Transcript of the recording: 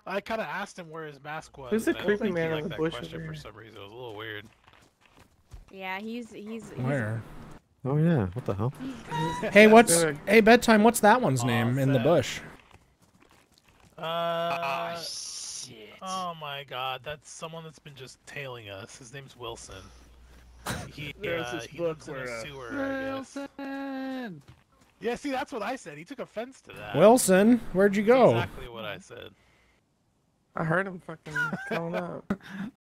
I kind of asked him where his mask was. Who's the and I don't creepy think he man in liked the that bush question over for here? some reason. It was a little weird. Yeah, he's Where? Oh yeah, what the hell? Hey, what's... Good. Hey, Bedtime, what's that one's name in the Seth. bush? Shit. Oh my god, that's someone that's been just tailing us. His name's Wilson. He There's this he book lives in a where sewer, I guess. Wilson. Yeah, see, that's what I said. He took offense to that. Wilson, where'd you That's go? exactly what I said. I heard him fucking coming up.